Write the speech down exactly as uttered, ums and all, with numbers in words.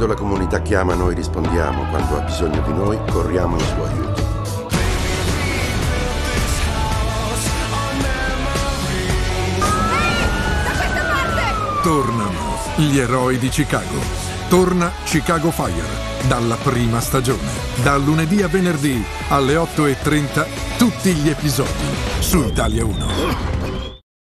Quando la comunità chiama, noi rispondiamo. Quando ha bisogno di noi, corriamo in suo aiuto. Tornano gli eroi di Chicago. Torna Chicago Fire dalla prima stagione. Da lunedì a venerdì alle otto e trenta tutti gli episodi su Italia uno.